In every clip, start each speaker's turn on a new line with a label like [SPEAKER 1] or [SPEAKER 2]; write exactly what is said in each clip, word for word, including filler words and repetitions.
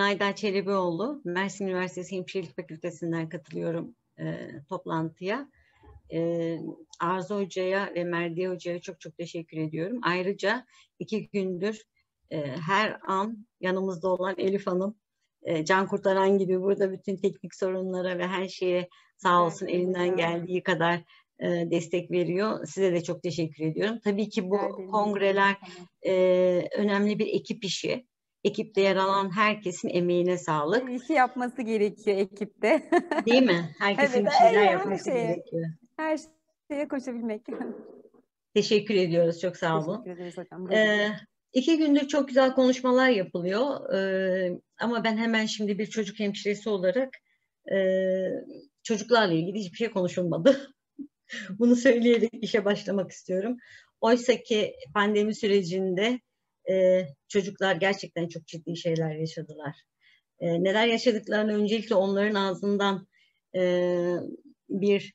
[SPEAKER 1] Ayda Çelebioğlu, Mersin Üniversitesi Hemşirelik Fakültesinden katılıyorum e, toplantıya. E, Arzu Hoca'ya ve Merdiye Hoca'ya çok çok teşekkür ediyorum. Ayrıca iki gündür e, her an yanımızda olan Elif Hanım, e, can kurtaran gibi burada bütün teknik sorunlara ve her şeye sağ olsun elinden geldiği kadar e, destek veriyor. Size de çok teşekkür ediyorum. Tabii ki bu kongreler e, önemli bir ekip işi. Ekipte yer alan herkesin emeğine sağlık.
[SPEAKER 2] Her işi yapması gerekiyor ekipte.
[SPEAKER 1] Değil mi? Herkesin
[SPEAKER 2] Evet,
[SPEAKER 1] bir şeyler
[SPEAKER 2] her
[SPEAKER 1] yapması
[SPEAKER 2] şeye,
[SPEAKER 1] gerekiyor.
[SPEAKER 2] her şeye koşabilmek.
[SPEAKER 1] Teşekkür ediyoruz. Çok sağ olun.
[SPEAKER 2] Teşekkür ederiz hocam.
[SPEAKER 1] Ee, iki gündür çok güzel konuşmalar yapılıyor. Ee, ama ben hemen şimdi bir çocuk hemşiresi olarak e, çocuklarla ilgili hiçbir şey konuşulmadı. Bunu söyleyerek işe başlamak istiyorum. Oysa ki pandemi sürecinde e, çocuklar gerçekten çok ciddi şeyler yaşadılar. E, neler yaşadıklarını öncelikle onların ağzından e, bir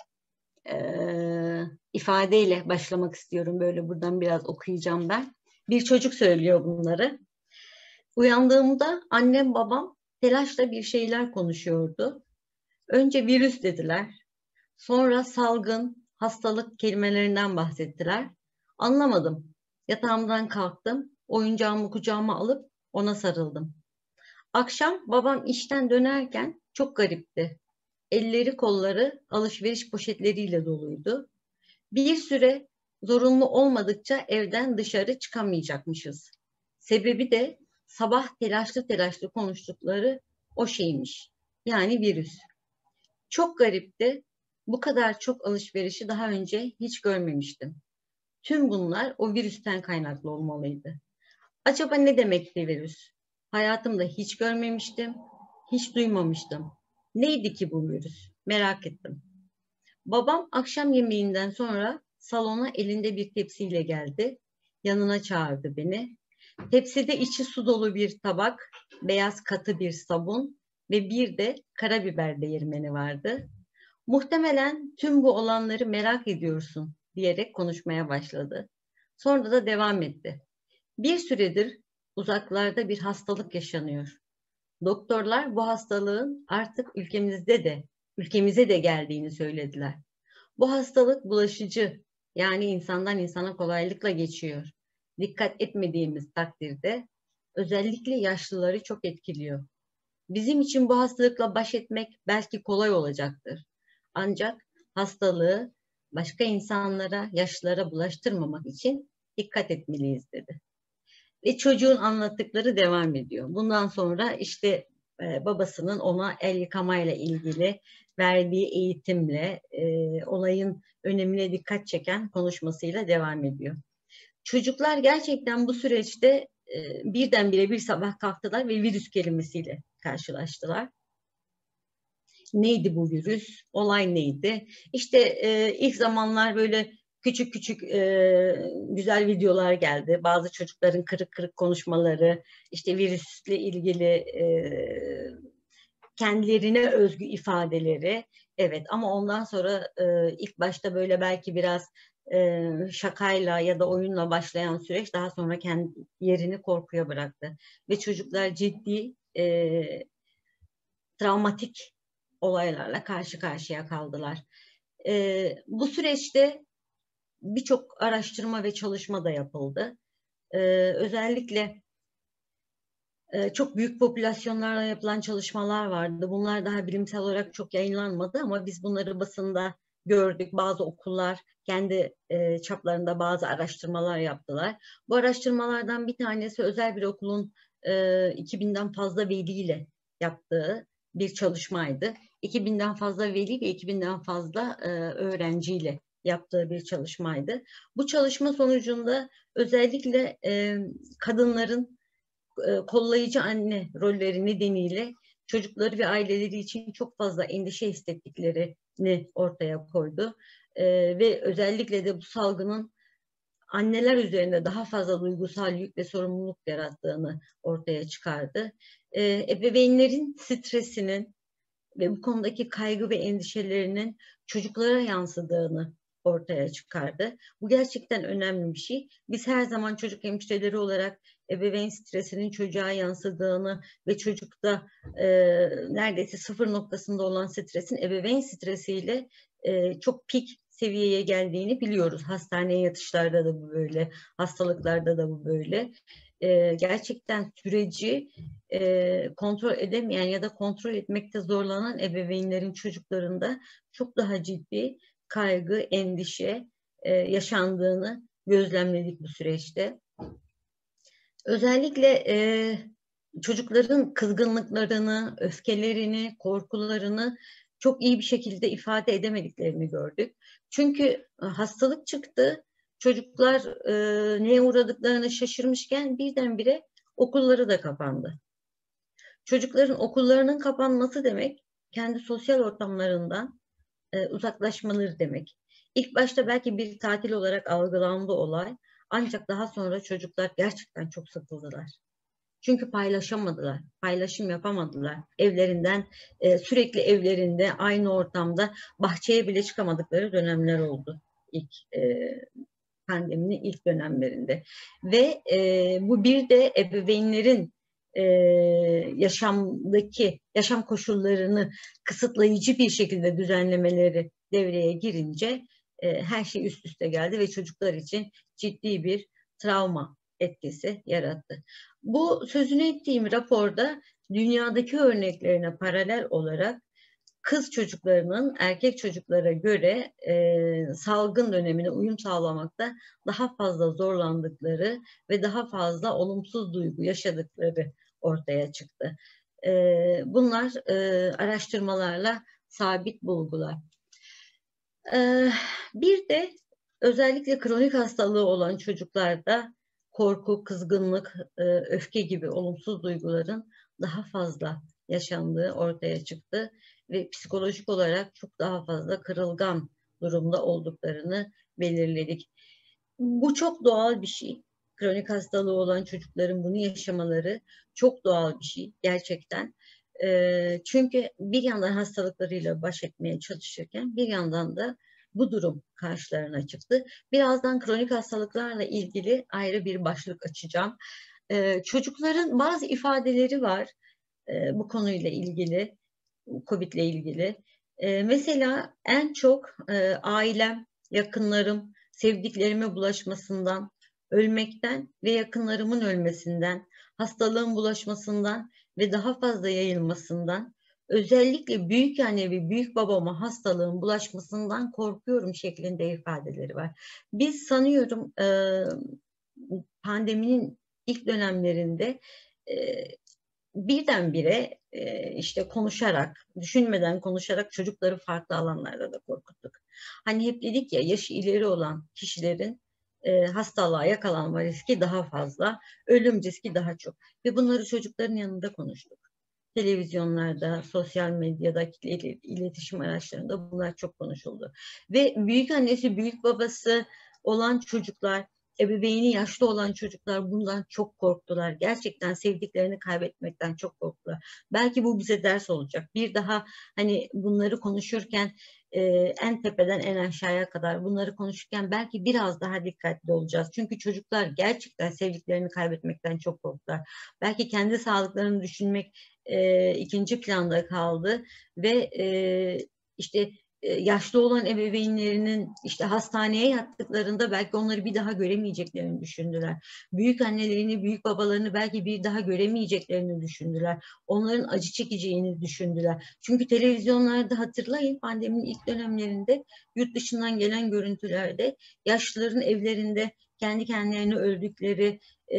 [SPEAKER 1] e, ifadeyle başlamak istiyorum. Böyle buradan biraz okuyacağım ben. Bir çocuk söylüyor bunları. Uyandığımda annem babam telaşla bir şeyler konuşuyordu. Önce virüs dediler. Sonra salgın, hastalık kelimelerinden bahsettiler. Anlamadım. Yatağımdan kalktım. Oyuncağımı kucağıma alıp ona sarıldım. Akşam babam işten dönerken çok garipti. Elleri kolları alışveriş poşetleriyle doluydu. Bir süre zorunlu olmadıkça evden dışarı çıkamayacakmışız. Sebebi de sabah telaşlı telaşlı konuştukları o şeymiş. Yani virüs. Çok garipti. Bu kadar çok alışverişi daha önce hiç görmemiştim. Tüm bunlar o virüsten kaynaklı olmalıydı. Acaba ne demekti virüs? Hayatımda hiç görmemiştim, hiç duymamıştım. Neydi ki bu virüs? Merak ettim. Babam akşam yemeğinden sonra salona elinde bir tepsiyle geldi. Yanına çağırdı beni. Tepside içi su dolu bir tabak, beyaz katı bir sabun ve bir de karabiber değirmeni vardı. Muhtemelen tüm bu olanları merak ediyorsun diyerek konuşmaya başladı. Sonra da devam etti. Bir süredir uzaklarda bir hastalık yaşanıyor. Doktorlar bu hastalığın artık ülkemizde de, ülkemize de geldiğini söylediler. Bu hastalık bulaşıcı, yani insandan insana kolaylıkla geçiyor. Dikkat etmediğimiz takdirde özellikle yaşlıları çok etkiliyor. Bizim için bu hastalıkla baş etmek belki kolay olacaktır. Ancak hastalığı başka insanlara, yaşlılara bulaştırmamak için dikkat etmeliyiz dedi. Ve çocuğun anlattıkları devam ediyor. Bundan sonra işte e, babasının ona el yıkamayla ilgili verdiği eğitimle e, olayın önemine dikkat çeken konuşmasıyla devam ediyor. Çocuklar gerçekten bu süreçte e, birdenbire bir sabah kalktılar ve virüs kelimesiyle karşılaştılar. Neydi bu virüs? Olay neydi? İşte e, ilk zamanlar böyle küçük küçük e, güzel videolar geldi. Bazı çocukların kırık kırık konuşmaları, işte virüsle ilgili e, kendilerine özgü ifadeleri. Evet, ama ondan sonra e, ilk başta böyle belki biraz e, şakayla ya da oyunla başlayan süreç daha sonra kendi yerini korkuya bıraktı. Ve çocuklar ciddi e, travmatik olaylarla karşı karşıya kaldılar. E, bu süreçte birçok araştırma ve çalışma da yapıldı. E, özellikle e, çok büyük popülasyonlarla yapılan çalışmalar vardı. Bunlar daha bilimsel olarak çok yayınlanmadı ama biz bunları basında gördük. Bazı okullar kendi e, çaplarında bazı araştırmalar yaptılar. Bu araştırmalardan bir tanesi özel bir okulun e, iki binden fazla veliyle yaptığı bir çalışmaydı. iki binden fazla veli ve iki binden fazla e, öğrenciyle yaptığı bir çalışmaydı. Bu çalışma sonucunda özellikle e, kadınların e, kollayıcı anne rolleri nedeniyle çocukları ve aileleri için çok fazla endişe hissettiklerini ortaya koydu. E, ve özellikle de bu salgının anneler üzerinde daha fazla duygusal yük ve sorumluluk yarattığını ortaya çıkardı. E, ebeveynlerin stresinin ve bu konudaki kaygı ve endişelerinin çocuklara yansıdığını ortaya çıkardı. Bu gerçekten önemli bir şey. Biz her zaman çocuk hemşireleri olarak ebeveyn stresinin çocuğa yansıdığını ve çocukta e, neredeyse sıfır noktasında olan stresin ebeveyn stresiyle e, çok pik seviyeye geldiğini biliyoruz. Hastaneye yatışlarda da bu böyle, hastalıklarda da bu böyle. E, gerçekten süreci e, kontrol edemeyen ya da kontrol etmekte zorlanan ebeveynlerin çocuklarında çok daha ciddi kaygı, endişe e, yaşandığını gözlemledik bu süreçte. Özellikle e, çocukların kızgınlıklarını, öfkelerini, korkularını çok iyi bir şekilde ifade edemediklerini gördük. Çünkü hastalık çıktı, çocuklar e, neye uğradıklarını şaşırmışken birdenbire okulları da kapandı. Çocukların okullarının kapanması demek, kendi sosyal ortamlarından e, uzaklaşmaları demek. İlk başta belki bir tatil olarak algılandı olay, ancak daha sonra çocuklar gerçekten çok sıkıldılar. Çünkü paylaşamadılar, paylaşım yapamadılar. Evlerinden, e, sürekli evlerinde, aynı ortamda bahçeye bile çıkamadıkları dönemler oldu ilk e, pandeminin ilk dönemlerinde. Ve e, bu bir de ebeveynlerin e, yaşamdaki, yaşam koşullarını kısıtlayıcı bir şekilde düzenlemeleri devreye girince e, her şey üst üste geldi ve çocuklar için ciddi bir travma etkisi yarattı. Bu sözünü ettiğim raporda dünyadaki örneklerine paralel olarak kız çocuklarının erkek çocuklara göre e, salgın dönemine uyum sağlamakta daha fazla zorlandıkları ve daha fazla olumsuz duygu yaşadıkları ortaya çıktı. E, bunlar e, araştırmalarla sabit bulgular. E, bir de özellikle kronik hastalığı olan çocuklarda korku, kızgınlık, e, öfke gibi olumsuz duyguların daha fazla yaşandığı ortaya çıktı ve psikolojik olarak çok daha fazla kırılgan durumda olduklarını belirledik. Bu çok doğal bir şey. Kronik hastalığı olan çocukların bunu yaşamaları çok doğal bir şey gerçekten. E, çünkü bir yandan hastalıklarıyla baş etmeye çalışırken bir yandan da bu durum karşılarına çıktı. Birazdan kronik hastalıklarla ilgili ayrı bir başlık açacağım. E, çocukların bazı ifadeleri var e, bu konuyla ilgili, COVID ile ilgili. E, mesela en çok e, ailem, yakınlarım, sevdiklerime bulaşmasından, ölmekten ve yakınlarımın ölmesinden, hastalığın bulaşmasından ve daha fazla yayılmasından, özellikle büyük anne ve büyük babama hastalığın bulaşmasından korkuyorum şeklinde ifadeleri var. Biz sanıyorum e, pandeminin ilk dönemlerinde e, birdenbire e, işte konuşarak, düşünmeden konuşarak çocukları farklı alanlarda da korkuttuk. Hani hep dedik ya, yaşı ileri olan kişilerin e, hastalığa yakalanma riski daha fazla, ölüm riski daha çok. Ve bunları çocukların yanında konuştuk. Televizyonlarda, sosyal medyada, iletişim araçlarında bunlar çok konuşuldu. Ve büyük annesi, büyük babası olan çocuklar, ebeveyni yaşlı olan çocuklar bundan çok korktular. Gerçekten sevdiklerini kaybetmekten çok korktular. Belki bu bize ders olacak. Bir daha hani bunları konuşurken e, en tepeden en aşağıya kadar bunları konuşurken belki biraz daha dikkatli olacağız. Çünkü çocuklar gerçekten sevdiklerini kaybetmekten çok korktular. Belki kendi sağlıklarını düşünmek e, ikinci planda kaldı ve e, işte yaşlı olan ebeveynlerinin işte hastaneye yattıklarında belki onları bir daha göremeyeceklerini düşündüler. Büyük annelerini, büyük babalarını belki bir daha göremeyeceklerini düşündüler. Onların acı çekeceğini düşündüler. Çünkü televizyonlarda hatırlayın, pandeminin ilk dönemlerinde yurt dışından gelen görüntülerde yaşlıların evlerinde kendi kendilerini öldükleri,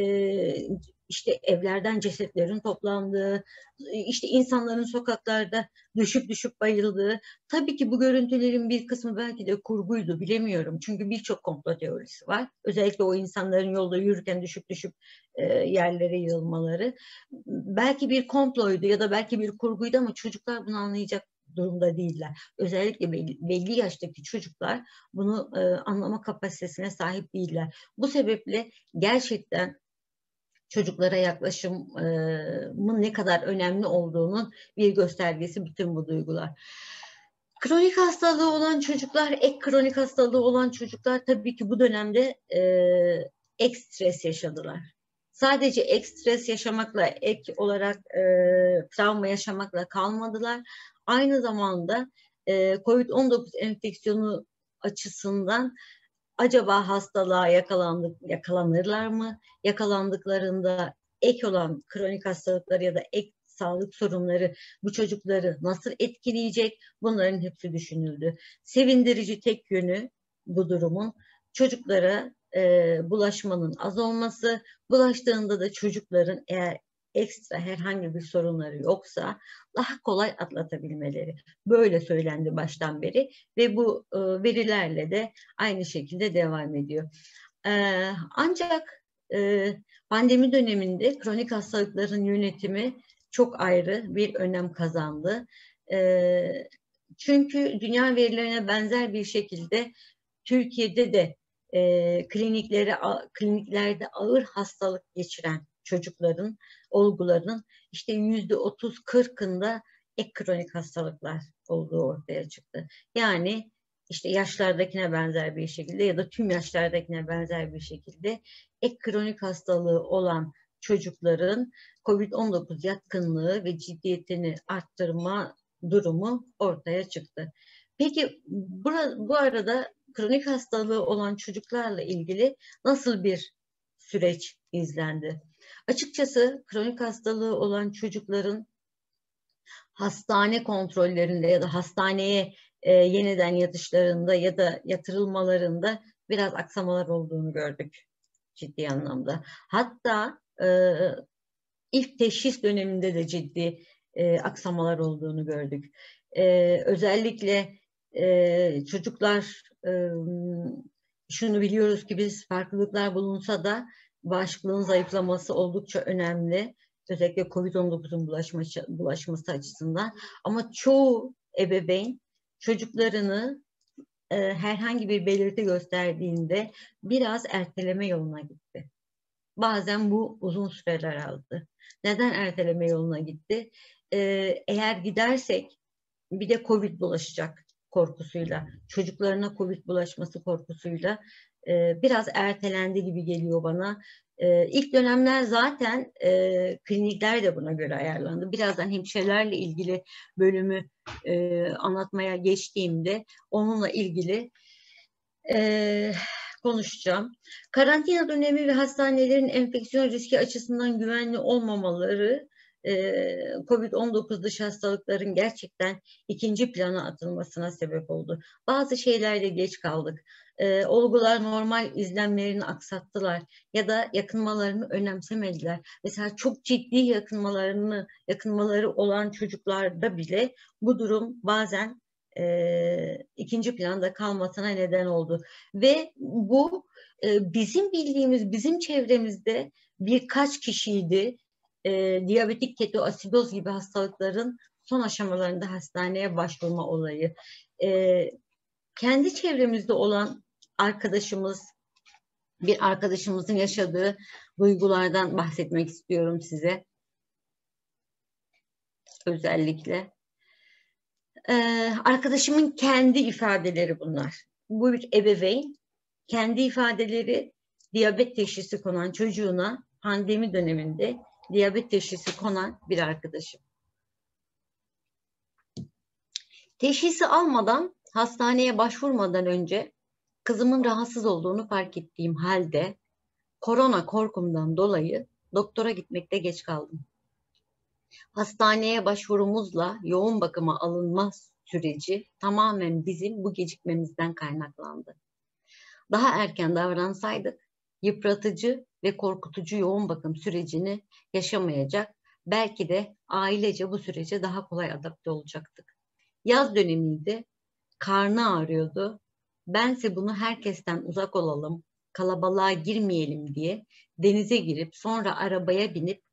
[SPEAKER 1] işte evlerden cesetlerin toplandığı, işte insanların sokaklarda düşüp düşüp bayıldığı. Tabii ki bu görüntülerin bir kısmı belki de kurguydu, bilemiyorum. Çünkü birçok komplo teorisi var. Özellikle o insanların yolda yürürken düşüp düşüp e, yerlere yığılmaları. Belki bir komploydu ya da belki bir kurguydu ama çocuklar bunu anlayacak durumda değiller. Özellikle belli, belli yaştaki çocuklar bunu e, anlama kapasitesine sahip değiller. Bu sebeple gerçekten çocuklara yaklaşımın ne kadar önemli olduğunun bir göstergesi bütün bu duygular. Kronik hastalığı olan çocuklar, ek kronik hastalığı olan çocuklar tabii ki bu dönemde e, ek stres yaşadılar. Sadece ek stres yaşamakla, ek olarak e, travma yaşamakla kalmadılar. Aynı zamanda e, kovid on dokuz enfeksiyonu açısından acaba hastalığa yakalandık, yakalanırlar mı? Yakalandıklarında ek olan kronik hastalıkları ya da ek sağlık sorunları bu çocukları nasıl etkileyecek? Bunların hepsi düşünüldü. Sevindirici tek yönü bu durumun çocuklara e, bulaşmanın az olması, bulaştığında da çocukların eğer ekstra herhangi bir sorunları yoksa daha kolay atlatabilmeleri. Böyle söylendi baştan beri ve bu e, verilerle de aynı şekilde devam ediyor. E, ancak e, pandemi döneminde kronik hastalıkların yönetimi çok ayrı bir önem kazandı. E, çünkü dünya verilerine benzer bir şekilde Türkiye'de de e, kliniklere, kliniklerde ağır hastalık geçiren çocukların, olguların işte yüzde otuz kırkında ek kronik hastalıklar olduğu ortaya çıktı. Yani işte yaşlardakine benzer bir şekilde ya da tüm yaşlardakine benzer bir şekilde ek kronik hastalığı olan çocukların kovid on dokuz yatkınlığı ve ciddiyetini arttırma durumu ortaya çıktı. Peki bu, bu arada kronik hastalığı olan çocuklarla ilgili nasıl bir süreç izlendi? Açıkçası kronik hastalığı olan çocukların hastane kontrollerinde ya da hastaneye e, yeniden yatışlarında ya da yatırılmalarında biraz aksamalar olduğunu gördük ciddi anlamda. Hatta e, ilk teşhis döneminde de ciddi e, aksamalar olduğunu gördük. E, özellikle e, çocuklar e, şunu biliyoruz ki biz farklılıklar bulunsa da bağışıklığın zayıflaması oldukça önemli. Özellikle kovid on dokuzun bulaşması, bulaşması açısından. Ama çoğu ebeveyn çocuklarını e, herhangi bir belirti gösterdiğinde biraz erteleme yoluna gitti. Bazen bu uzun süreler aldı. Neden erteleme yoluna gitti? Ee, eğer gidersek bir de Covid bulaşacak korkusuyla, çocuklarına Covid bulaşması korkusuyla e, biraz ertelendi gibi geliyor bana. E, ilk dönemler zaten e, klinikler de buna göre ayarlandı. Birazdan hemşirelerle ilgili bölümü e, anlatmaya geçtiğimde onunla ilgili e, konuşacağım. Karantina dönemi ve hastanelerin enfeksiyon riski açısından güvenli olmamaları kovid on dokuz dışı hastalıkların gerçekten ikinci plana atılmasına sebep oldu. Bazı şeylerle geç kaldık. E, olgular normal izlemlerini aksattılar ya da yakınmalarını önemsemediler. Mesela çok ciddi yakınmalarını yakınmaları olan çocuklarda bile bu durum bazen e, ikinci planda kalmasına neden oldu. Ve bu e, bizim bildiğimiz, bizim çevremizde birkaç kişiydi. E, diyabetik ketoasidoz gibi hastalıkların son aşamalarında hastaneye başvurma olayı. E, kendi çevremizde olan arkadaşımız, bir arkadaşımızın yaşadığı duygulardan bahsetmek istiyorum size. Özellikle. Ee, arkadaşımın kendi ifadeleri bunlar. Bu bir ebeveyn, kendi ifadeleri diyabet teşhisi konan çocuğuna pandemi döneminde diyabet teşhisi konan bir arkadaşım. Teşhisi almadan, hastaneye başvurmadan önce kızımın rahatsız olduğunu fark ettiğim halde korona korkumdan dolayı doktora gitmekte geç kaldım. Hastaneye başvurumuzla yoğun bakıma alınma süreci tamamen bizim bu gecikmemizden kaynaklandı. Daha erken davransaydık yıpratıcı ve korkutucu yoğun bakım sürecini yaşamayacak, belki de ailece bu sürece daha kolay adapte olacaktık. Yaz dönemiydi, karnı ağrıyordu. Bense bunu herkesten uzak olalım, kalabalığa girmeyelim diye denize girip sonra arabaya binip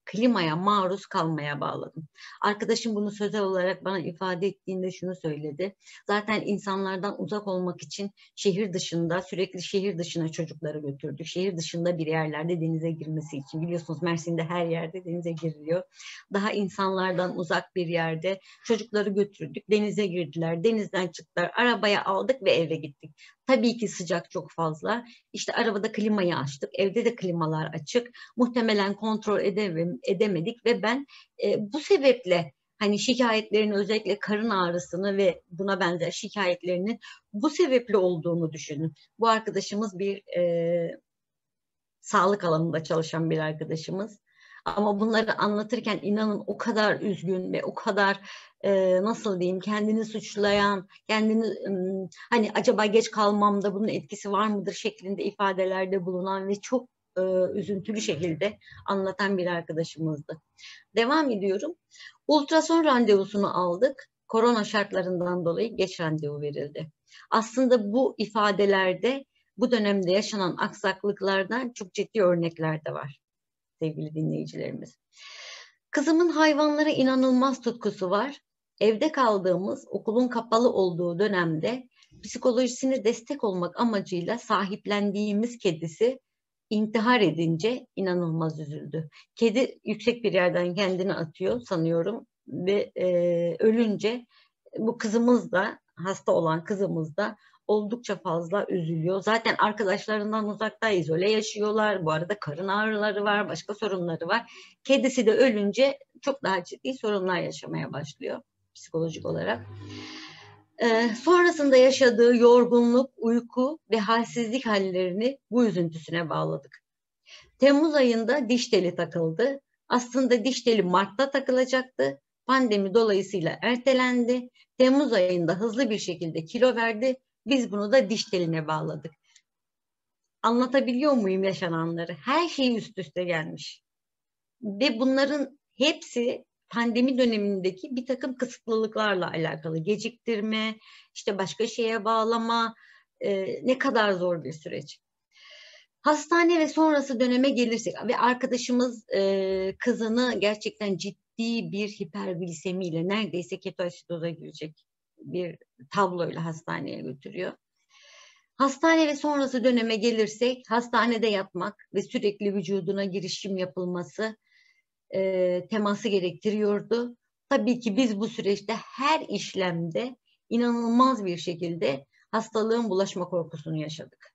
[SPEAKER 1] klimaya maruz kalmaya bağladım. Arkadaşım bunu sözel olarak bana ifade ettiğinde şunu söyledi. Zaten insanlardan uzak olmak için şehir dışında, sürekli şehir dışına çocukları götürdük. Şehir dışında bir yerlerde denize girmesi için. Biliyorsunuz Mersin'de her yerde denize giriliyor. Daha insanlardan uzak bir yerde çocukları götürdük. Denize girdiler, denizden çıktılar, arabaya aldık ve eve gittik. Tabii ki sıcak çok fazla. İşte arabada klimayı açtık, evde de klimalar açık. Muhtemelen kontrol edemem, edemedik ve ben e, bu sebeple hani şikayetlerini, özellikle karın ağrısını ve buna benzer şikayetlerinin bu sebeple olduğunu düşünün. Bu arkadaşımız bir e, sağlık alanında çalışan bir arkadaşımız. Ama bunları anlatırken inanın o kadar üzgün ve o kadar e, nasıl diyeyim, kendini suçlayan, kendini e, hani acaba geç kalmamda bunun etkisi var mıdır şeklinde ifadelerde bulunan ve çok e, üzüntülü şekilde anlatan bir arkadaşımızdı. Devam ediyorum. Ultrason randevusunu aldık. Korona şartlarından dolayı geç randevu verildi. Aslında bu ifadelerde bu dönemde yaşanan aksaklıklardan çok ciddi örnekler de var sevgili dinleyicilerimiz. Kızımın hayvanlara inanılmaz tutkusu var. Evde kaldığımız, okulun kapalı olduğu dönemde psikolojisine destek olmak amacıyla sahiplendiğimiz kedisi intihar edince inanılmaz üzüldü. Kedi yüksek bir yerden kendini atıyor sanıyorum ve e, ölünce bu kızımız da, hasta olan kızımız da oldukça fazla üzülüyor. Zaten arkadaşlarından uzakta, izole yaşıyorlar. Bu arada karın ağrıları var, başka sorunları var. Kedisi de ölünce çok daha ciddi sorunlar yaşamaya başlıyor psikolojik olarak. Ee, sonrasında yaşadığı yorgunluk, uyku ve halsizlik hallerini bu üzüntüsüne bağladık. Temmuz ayında diş teli takıldı. Aslında diş teli Mart'ta takılacaktı. Pandemi dolayısıyla ertelendi. Temmuz ayında hızlı bir şekilde kilo verdi. Biz bunu da diş teline bağladık. Anlatabiliyor muyum yaşananları? Her şey üst üste gelmiş. Ve bunların hepsi pandemi dönemindeki bir takım kısıtlılıklarla alakalı. Geciktirme, işte başka şeye bağlama, e, ne kadar zor bir süreç. Hastane ve sonrası döneme gelirsek ve arkadaşımız e, kızını gerçekten ciddi bir hiperglisemiyle neredeyse ketoasidoza girecek bir tabloyla hastaneye götürüyor. Hastane ve sonrası döneme gelirsek hastanede yatmak ve sürekli vücuduna girişim yapılması e, teması gerektiriyordu. Tabii ki biz bu süreçte her işlemde inanılmaz bir şekilde hastalığın bulaşma korkusunu yaşadık.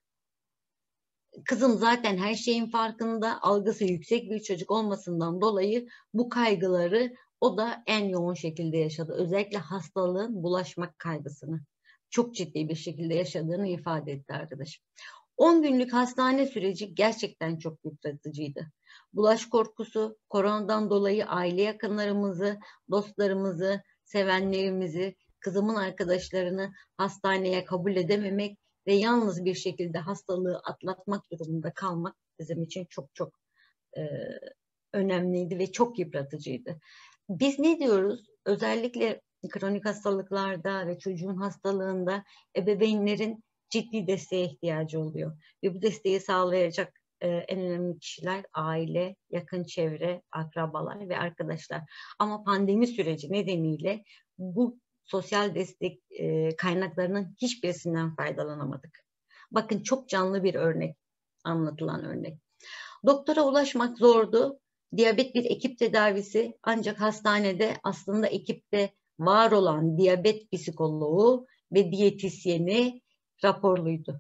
[SPEAKER 1] Kızım zaten her şeyin farkında, algısı yüksek bir çocuk olmasından dolayı bu kaygıları o da en yoğun şekilde yaşadı. Özellikle hastalığın bulaşmak kaygısını çok ciddi bir şekilde yaşadığını ifade etti arkadaşım. on günlük hastane süreci gerçekten çok yıpratıcıydı. Bulaş korkusu, koronadan dolayı aile yakınlarımızı, dostlarımızı, sevenlerimizi, kızımın arkadaşlarını hastaneye kabul edememek ve yalnız bir şekilde hastalığı atlatmak durumunda kalmak bizim için çok çok e, önemliydi ve çok yıpratıcıydı. Biz ne diyoruz? Özellikle kronik hastalıklarda ve çocuğun hastalığında ebeveynlerin ciddi desteğe ihtiyacı oluyor. Ve bu desteği sağlayacak e, en önemli kişiler aile, yakın çevre, akrabalar ve arkadaşlar. Ama pandemi süreci nedeniyle bu sosyal destek e, kaynaklarının hiçbirisinden faydalanamadık. Bakın çok canlı bir örnek, anlatılan örnek. Doktora ulaşmak zordu. Diyabet bir ekip tedavisi, ancak hastanede aslında ekipte var olan diyabet psikoloğu ve diyetisyeni raporluydu.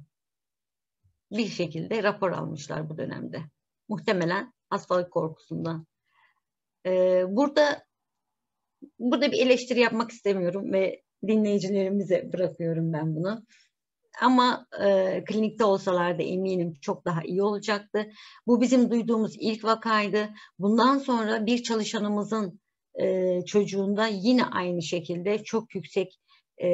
[SPEAKER 1] Bir şekilde rapor almışlar bu dönemde. Muhtemelen hastalık korkusundan. Ee, burada burada bir eleştiri yapmak istemiyorum ve dinleyicilerimize bırakıyorum ben bunu. Ama e, klinikte olsalar da eminim çok daha iyi olacaktı. Bu bizim duyduğumuz ilk vakaydı. Bundan sonra bir çalışanımızın e, çocuğunda yine aynı şekilde çok yüksek e,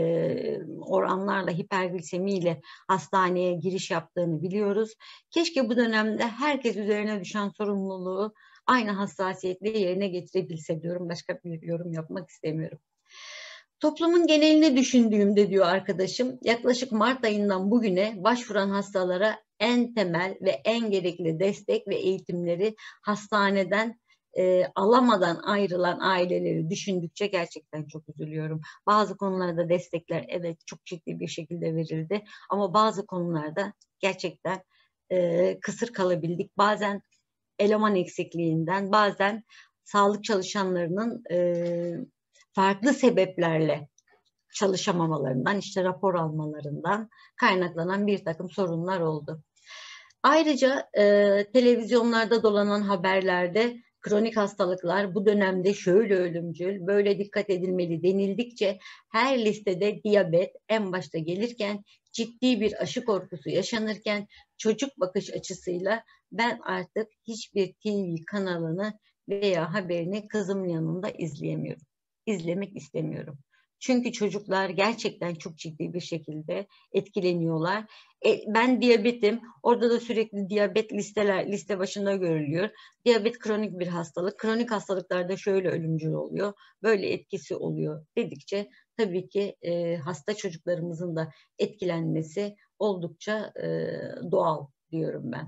[SPEAKER 1] oranlarla hiperglisemiyle hastaneye giriş yaptığını biliyoruz. Keşke bu dönemde herkes üzerine düşen sorumluluğu aynı hassasiyetle yerine getirebilse diyorum. Başka bir yorum yapmak istemiyorum. Toplumun genelini düşündüğümde diyor arkadaşım, yaklaşık Mart ayından bugüne başvuran hastalara en temel ve en gerekli destek ve eğitimleri hastaneden e, alamadan ayrılan aileleri düşündükçe gerçekten çok üzülüyorum. Bazı konularda destekler evet çok ciddi bir şekilde verildi ama bazı konularda gerçekten e, kısır kalabildik. Bazen eleman eksikliğinden, bazen sağlık çalışanlarının e, farklı sebeplerle çalışamamalarından, işte rapor almalarından kaynaklanan bir takım sorunlar oldu. Ayrıca e, televizyonlarda dolanan haberlerde kronik hastalıklar bu dönemde şöyle ölümcül, böyle dikkat edilmeli denildikçe her listede diyabet en başta gelirken, ciddi bir aşı korkusu yaşanırken çocuk bakış açısıyla ben artık hiçbir T V kanalını veya haberini kızımın yanında izleyemiyorum. İzlemek istemiyorum. Çünkü çocuklar gerçekten çok ciddi bir şekilde etkileniyorlar. E, ben diyabetim. Orada da sürekli diyabet listeler liste başında görülüyor. Diyabet kronik bir hastalık. Kronik hastalıklarda şöyle ölümcül oluyor. Böyle etkisi oluyor dedikçe tabii ki e, hasta çocuklarımızın da etkilenmesi oldukça e, doğal diyorum ben.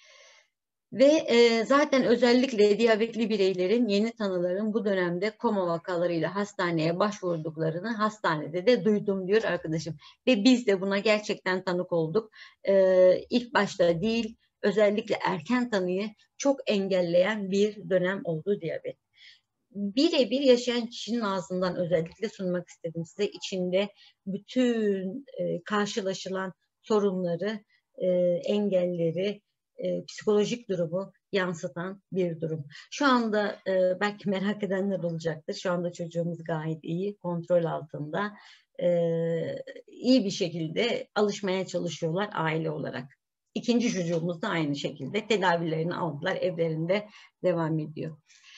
[SPEAKER 1] Ve e, zaten özellikle diyabetli bireylerin, yeni tanıların bu dönemde koma vakalarıyla hastaneye başvurduklarını hastanede de duydum diyor arkadaşım. Ve biz de buna gerçekten tanık olduk. E, ilk başta değil, özellikle erken tanıyı çok engelleyen bir dönem oldu diyabet. Birebir yaşayan kişinin ağzından özellikle sunmak istedim size. İçinde bütün e, karşılaşılan sorunları, e, engelleri, e, psikolojik durumu yansıtan bir durum. Şu anda e, belki merak edenler olacaktır. Şu anda çocuğumuz gayet iyi, kontrol altında. E, iyi bir şekilde alışmaya çalışıyorlar aile olarak. İkinci çocuğumuz da aynı şekilde tedavilerini aldılar, evlerinde devam ediyor.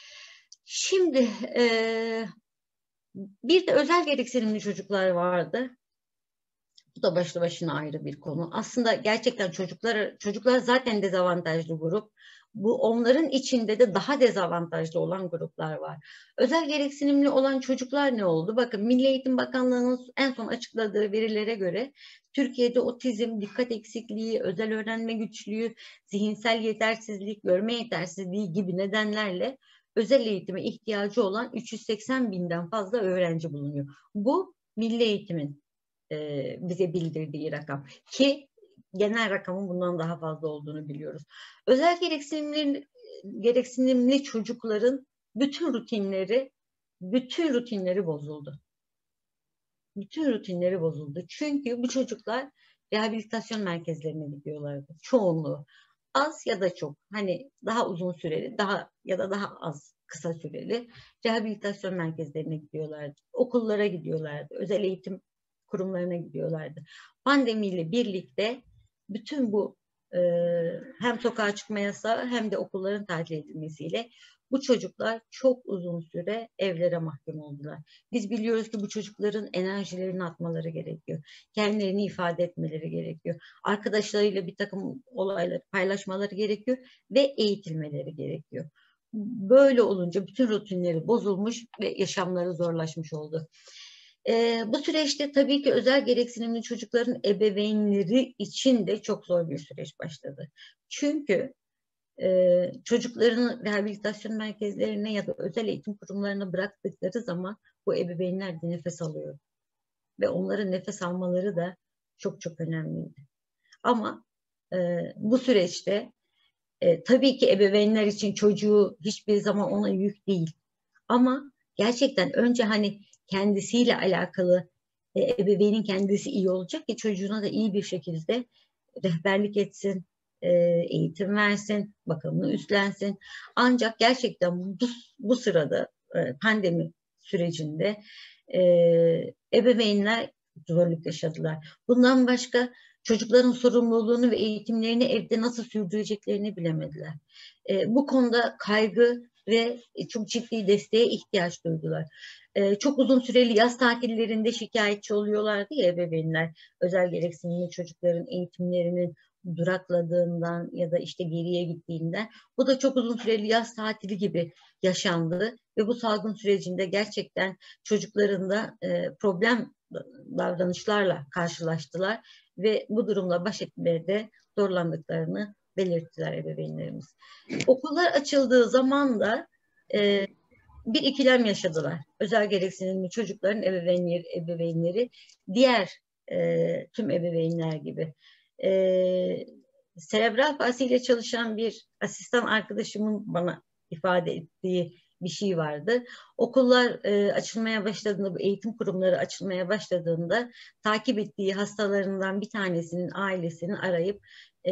[SPEAKER 1] Şimdi e, bir de özel gereksinimli çocuklar vardı. Bu da başlı başına ayrı bir konu. Aslında gerçekten çocuklar çocuklar zaten dezavantajlı grup. Bu onların içinde de daha dezavantajlı olan gruplar var. Özel gereksinimli olan çocuklar ne oldu? Bakın Milli Eğitim Bakanlığı'nın en son açıkladığı verilere göre Türkiye'de otizm, dikkat eksikliği, özel öğrenme güçlüğü, zihinsel yetersizlik, görme yetersizliği gibi nedenlerle özel eğitime ihtiyacı olan üç yüz seksen binden fazla öğrenci bulunuyor. Bu Milli Eğitim'in e, bize bildirdiği rakam ki genel rakamın bundan daha fazla olduğunu biliyoruz. Özel gereksinimli, gereksinimli çocukların bütün rutinleri bütün rutinleri bozuldu. Bütün rutinleri bozuldu. Çünkü bu çocuklar rehabilitasyon merkezlerine gidiyorlardı. Çoğunluğu. Az ya da çok. Hani daha uzun süreli, daha ya da daha az kısa süreli rehabilitasyon merkezlerine gidiyorlardı. Okullara gidiyorlardı. Özel eğitim kurumlarına gidiyorlardı. Pandemiyle birlikte bütün bu e, hem sokağa çıkma yasağı hem de okulların tatil edilmesiyle bu çocuklar çok uzun süre evlere mahkum oldular. Biz biliyoruz ki bu çocukların enerjilerini atmaları gerekiyor. Kendilerini ifade etmeleri gerekiyor. Arkadaşlarıyla bir takım olayları paylaşmaları gerekiyor ve eğitilmeleri gerekiyor. Böyle olunca bütün rutinleri bozulmuş ve yaşamları zorlaşmış oldu. Ee, bu süreçte tabii ki özel gereksinimli çocukların ebeveynleri için de çok zor bir süreç başladı. Çünkü e, çocuklarını rehabilitasyon merkezlerine ya da özel eğitim kurumlarına bıraktıkları zaman bu ebeveynler de nefes alıyor. Ve onların nefes almaları da çok çok önemliydi. Ama e, bu süreçte e, tabii ki ebeveynler için çocuğu hiçbir zaman ona yük değil. Ama gerçekten önce hani kendisiyle alakalı e, ebeveynin kendisi iyi olacak ki çocuğuna da iyi bir şekilde rehberlik etsin, e, eğitim versin, bakımını üstlensin. Ancak gerçekten bu, bu sırada e, pandemi sürecinde e, ebeveynler zorluk yaşadılar. Bundan başka çocukların sorumluluğunu ve eğitimlerini evde nasıl sürdüreceklerini bilemediler. E, bu konuda kaygı ve çok ciddi desteğe ihtiyaç duydular. Ee, çok uzun süreli yaz tatillerinde şikayetçi oluyorlardı ya ebeveynler. Özel gereksinimli çocukların eğitimlerinin durakladığından ya da işte geriye gittiğinden. Bu da çok uzun süreli yaz tatili gibi yaşandı ve bu salgın sürecinde gerçekten çocukların da e, problem davranışlarla karşılaştılar ve bu durumla baş etmede zorlandıklarını belirttiler ebeveynlerimiz. Okullar açıldığı zaman da e, bir ikilem yaşadılar. Özel gereksinimli çocukların ebeveynleri, ebeveynleri diğer e, tüm ebeveynler gibi. E, Serebral palsiyle çalışan bir asistan arkadaşımın bana ifade ettiği bir şey vardı. Okullar e, açılmaya başladığında, bu eğitim kurumları açılmaya başladığında takip ettiği hastalarından bir tanesinin ailesini arayıp e,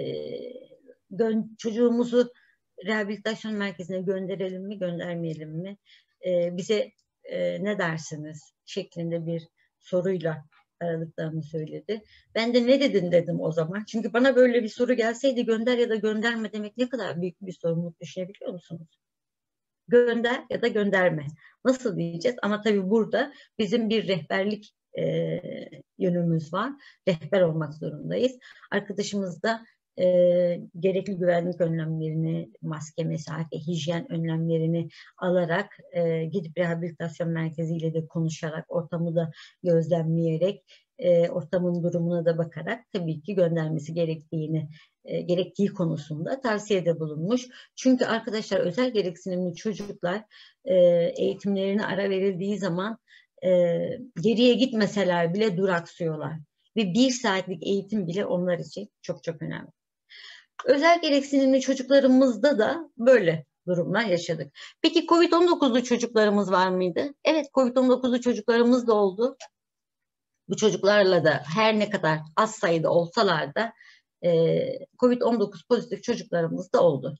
[SPEAKER 1] çocuğumuzu rehabilitasyon merkezine gönderelim mi, göndermeyelim mi? E, bize e, ne dersiniz? Şeklinde bir soruyla aradıklarını söyledi. Ben de ne dedin dedim o zaman. Çünkü bana böyle bir soru gelseydi gönder ya da gönderme demek ne kadar büyük bir sorumluluk, düşünebiliyor musunuz? Gönder ya da gönderme. Nasıl diyeceğiz? Ama tabii burada bizim bir rehberlik e, yönümüz var. Rehber olmak zorundayız. Arkadaşımız da e, gerekli güvenlik önlemlerini, maske, mesafe, hijyen önlemlerini alarak e, gidip rehabilitasyon merkeziyle de konuşarak, ortamı da gözlemleyerek, e, ortamın durumuna da bakarak tabii ki göndermesi gerektiğini e, gerektiği konusunda tavsiyede bulunmuş. Çünkü arkadaşlar özel gereksinimli çocuklar e, eğitimlerine ara verildiği zaman e, geriye gitmeseler bile duraksıyorlar. Ve bir saatlik eğitim bile onlar için çok çok önemli. Özel gereksinimli çocuklarımızda da böyle durumlar yaşadık. Peki kovid on dokuzlu çocuklarımız var mıydı? Evet, kovid on dokuzlu çocuklarımız da oldu. Bu çocuklarla da her ne kadar az sayıda olsalar da e, kovid on dokuz pozitif çocuklarımız da oldu.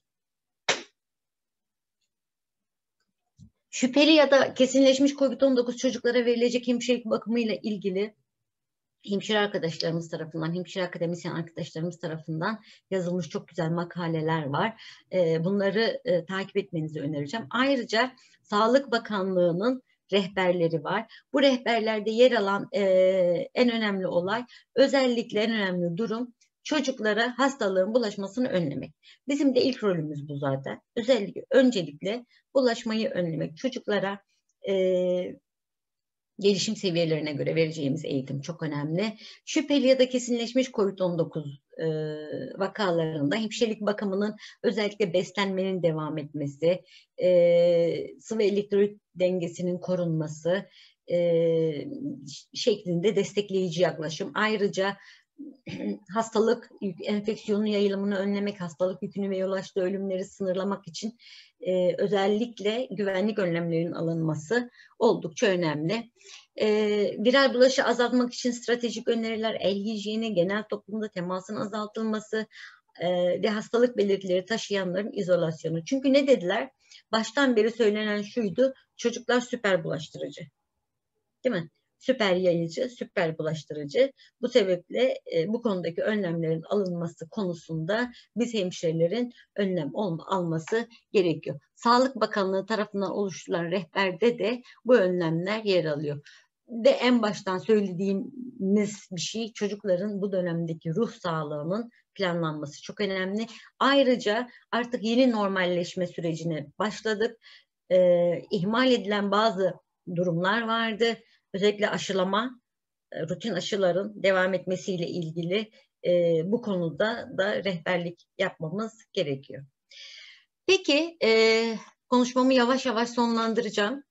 [SPEAKER 1] Şüpheli ya da kesinleşmiş kovid on dokuz çocuklara verilecek hemşirelik bakımıyla ilgili hemşire arkadaşlarımız tarafından, hemşire akademisyen arkadaşlarımız tarafından yazılmış çok güzel makaleler var. Bunları takip etmenizi önereceğim. Ayrıca Sağlık Bakanlığı'nın rehberleri var. Bu rehberlerde yer alan en önemli olay, özellikle en önemli durum çocuklara hastalığın bulaşmasını önlemek. Bizim de ilk rolümüz bu zaten. Özellikle, öncelikle bulaşmayı önlemek. Çocuklara e, gelişim seviyelerine göre vereceğimiz eğitim çok önemli. Şüpheli ya da kesinleşmiş kovid on dokuz e, vakalarında hemşirelik bakımının özellikle beslenmenin devam etmesi, e, sıvı elektrolit dengesinin korunması e, şeklinde destekleyici yaklaşım. Ayrıca hastalık, enfeksiyonun yayılımını önlemek, hastalık yükünü ve yol açtığı ölümleri sınırlamak için e, özellikle güvenlik önlemlerinin alınması oldukça önemli. E, viral bulaşı azaltmak için stratejik öneriler, el hijyeni, genel toplumda temasın azaltılması e, ve hastalık belirtileri taşıyanların izolasyonu. Çünkü ne dediler? Baştan beri söylenen şuydu, çocuklar süper bulaştırıcı. Değil mi? Süper yayıcı, süper bulaştırıcı. Bu sebeple e, bu konudaki önlemlerin alınması konusunda biz hemşirelerin önlem olma, alması gerekiyor. Sağlık Bakanlığı tarafından oluşturulan rehberde de bu önlemler yer alıyor. Ve en baştan söylediğimiz bir şey, çocukların bu dönemdeki ruh sağlığının planlanması çok önemli. Ayrıca artık yeni normalleşme sürecine başladık. E, ihmal edilen bazı durumlar vardı. Özellikle aşılama, rutin aşıların devam etmesiyle ilgili e, bu konuda da rehberlik yapmamız gerekiyor. Peki, e, konuşmamı yavaş yavaş sonlandıracağım.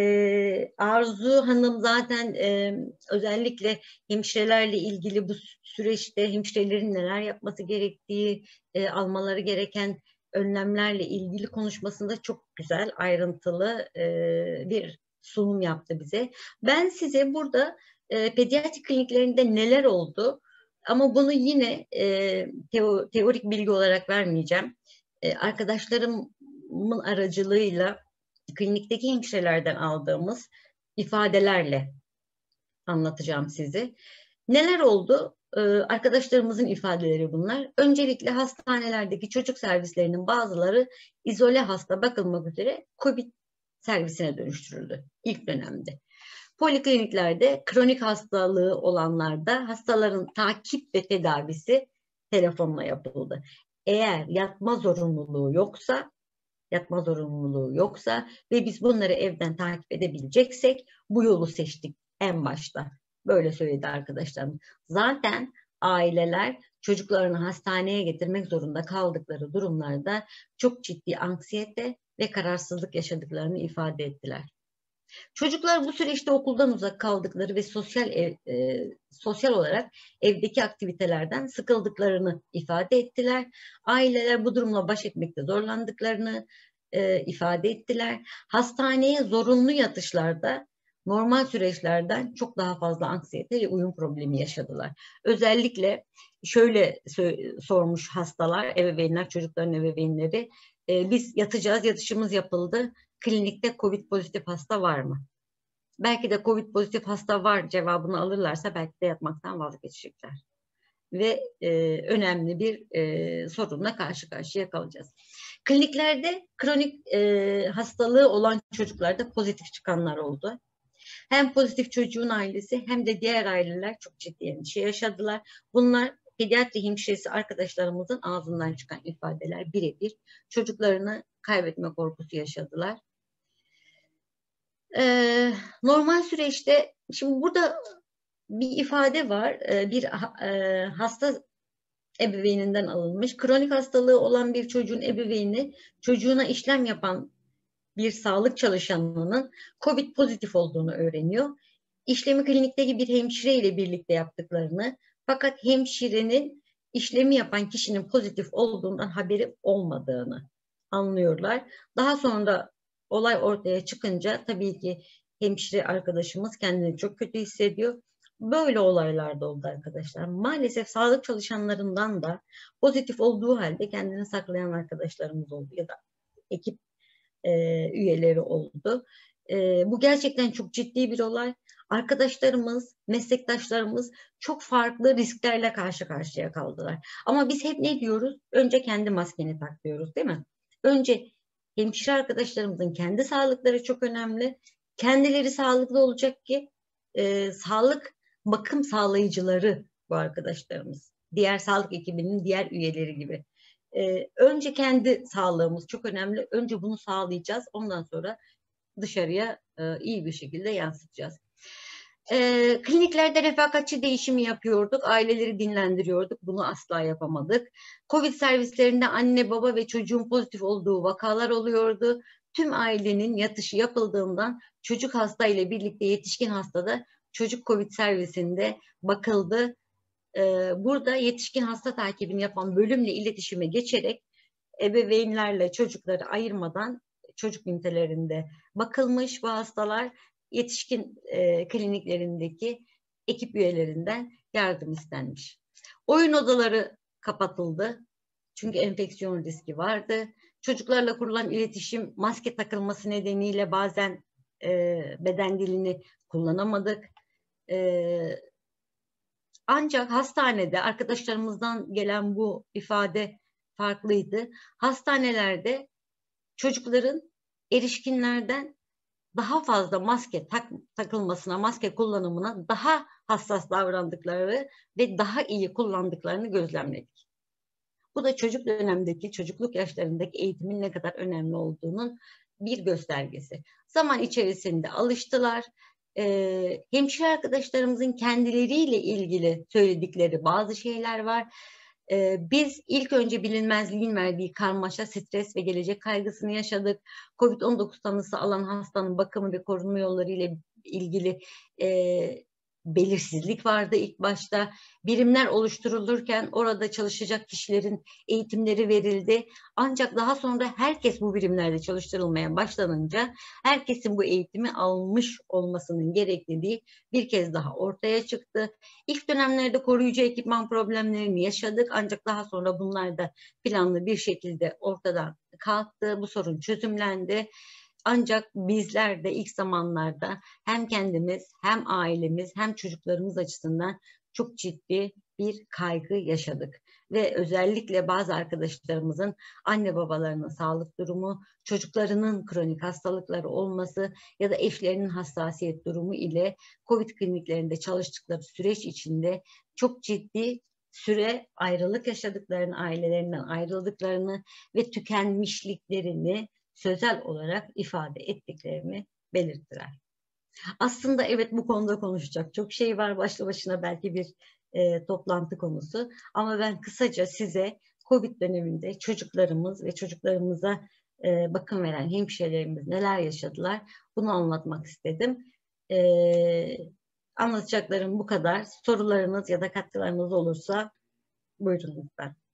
[SPEAKER 1] E, Arzu Hanım zaten e, özellikle hemşirelerle ilgili bu süreçte hemşirelerin neler yapması gerektiği, e, almaları gereken önlemlerle ilgili konuşmasında çok güzel, ayrıntılı e, bir sunum yaptı bize. Ben size burada e, pediatri kliniklerinde neler oldu, ama bunu yine e, teo, teorik bilgi olarak vermeyeceğim. E, arkadaşlarımın aracılığıyla klinikteki hemşirelerden aldığımız ifadelerle anlatacağım size. Neler oldu? Ee, arkadaşlarımızın ifadeleri bunlar. Öncelikle hastanelerdeki çocuk servislerinin bazıları izole hasta bakılmak üzere COVID servisine dönüştürüldü ilk dönemde. Polikliniklerde kronik hastalığı olanlarda hastaların takip ve tedavisi telefonla yapıldı. Eğer yatma zorunluluğu yoksa, yatma zorunluluğu yoksa ve biz bunları evden takip edebileceksek bu yolu seçtik en başta. Böyle söyledi arkadaşlarım. Zaten aileler çocuklarını hastaneye getirmek zorunda kaldıkları durumlarda çok ciddi anksiyete ve kararsızlık yaşadıklarını ifade ettiler. Çocuklar bu süreçte okuldan uzak kaldıkları ve sosyal ev, e, sosyal olarak evdeki aktivitelerden sıkıldıklarını ifade ettiler. Aileler bu durumla baş etmekte zorlandıklarını e, ifade ettiler. Hastaneye zorunlu yatışlarda normal süreçlerden çok daha fazla anksiyete ve uyum problemi yaşadılar. Özellikle şöyle sormuş hastalar, ebeveynler, çocukların ebeveynleri, e, biz yatacağız, yatışımız yapıldı. Klinikte COVID pozitif hasta var mı? Belki de COVID pozitif hasta var cevabını alırlarsa belki de yatmaktan vazgeçecekler. Ve e, önemli bir e, sorunla karşı karşıya kalacağız. Kliniklerde kronik e, hastalığı olan çocuklarda pozitif çıkanlar oldu. Hem pozitif çocuğun ailesi hem de diğer aileler çok ciddi endişe yaşadılar. Bunlar pediatri hemşiresi arkadaşlarımızın ağzından çıkan ifadeler birebir. Çocuklarını kaybetme korkusu yaşadılar. Ee, normal süreçte, şimdi burada bir ifade var, ee, bir e, hasta ebeveyninden alınmış. Kronik hastalığı olan bir çocuğun ebeveyni çocuğuna işlem yapan bir sağlık çalışanının COVID pozitif olduğunu öğreniyor. İşlemi klinikteki bir hemşire ile birlikte yaptıklarını, fakat hemşirenin işlemi yapan kişinin pozitif olduğundan haberi olmadığını anlıyorlar. Daha sonra olay ortaya çıkınca tabii ki hemşire arkadaşımız kendini çok kötü hissediyor. Böyle olaylar da oldu arkadaşlar. Maalesef sağlık çalışanlarından da pozitif olduğu halde kendini saklayan arkadaşlarımız oldu ya da ekip e, üyeleri oldu. E, bu gerçekten çok ciddi bir olay. Arkadaşlarımız, meslektaşlarımız çok farklı risklerle karşı karşıya kaldılar. Ama biz hep ne diyoruz? Önce kendi maskeni tak diyoruz, değil mi? Önce hemşire arkadaşlarımızın kendi sağlıkları çok önemli. Kendileri sağlıklı olacak ki e, sağlık bakım sağlayıcıları bu arkadaşlarımız. Diğer sağlık ekibinin diğer üyeleri gibi. Ee, önce kendi sağlığımız çok önemli. Önce bunu sağlayacağız. Ondan sonra dışarıya e, iyi bir şekilde yansıtacağız. E, kliniklerde refakatçi değişimi yapıyorduk. Aileleri dinlendiriyorduk. Bunu asla yapamadık. Covid servislerinde anne, baba ve çocuğun pozitif olduğu vakalar oluyordu. Tüm ailenin yatışı yapıldığından çocuk hasta ile birlikte yetişkin hastada çocuk Covid servisinde bakıldı. Burada yetişkin hasta takibini yapan bölümle iletişime geçerek ebeveynlerle çocukları ayırmadan çocuk ünitelerinde bakılmış bu hastalar. Yetişkin e, kliniklerindeki ekip üyelerinden yardım istenmiş. Oyun odaları kapatıldı. Çünkü enfeksiyon riski vardı. Çocuklarla kurulan iletişim maske takılması nedeniyle bazen e, beden dilini kullanamadık. E, Ancak hastanede arkadaşlarımızdan gelen bu ifade farklıydı. Hastanelerde çocukların erişkinlerden daha fazla maske tak, takılmasına, maske kullanımına daha hassas davrandıkları ve daha iyi kullandıklarını gözlemledik. Bu da çocuk dönemdeki, çocukluk yaşlarındaki eğitimin ne kadar önemli olduğunun bir göstergesi. Zaman içerisinde alıştılar. Ee, hemşire arkadaşlarımızın kendileriyle ilgili söyledikleri bazı şeyler var. Ee, biz ilk önce bilinmezliğin verdiği karmaşa, stres ve gelecek kaygısını yaşadık. Covid on dokuz tanısı alan hastanın bakımı ve korunma yolları ile ilgili e, belirsizlik vardı ilk başta. Birimler oluşturulurken orada çalışacak kişilerin eğitimleri verildi. Ancak daha sonra herkes bu birimlerde çalıştırılmaya başlanınca herkesin bu eğitimi almış olmasının gerekliliği bir kez daha ortaya çıktı. İlk dönemlerde koruyucu ekipman problemlerini yaşadık. Ancak daha sonra bunlar da planlı bir şekilde ortadan kalktı. Bu sorun çözümlendi. Ancak bizler de ilk zamanlarda hem kendimiz hem ailemiz hem çocuklarımız açısından çok ciddi bir kaygı yaşadık. Ve özellikle bazı arkadaşlarımızın anne babalarının sağlık durumu, çocuklarının kronik hastalıkları olması ya da eşlerinin hassasiyet durumu ile Covid kliniklerinde çalıştıkları süreç içinde çok ciddi süre ayrılık yaşadıklarını, ailelerinden ayrıldıklarını ve tükenmişliklerini sözel olarak ifade ettiklerini belirttiler. Aslında evet, bu konuda konuşacak çok şey var. Başlı başına belki bir e, toplantı konusu. Ama ben kısaca size Covid döneminde çocuklarımız ve çocuklarımıza e, bakım veren hemşirelerimiz neler yaşadılar, bunu anlatmak istedim. E, anlatacaklarım bu kadar. Sorularınız ya da katkılarınız olursa buyurun lütfen.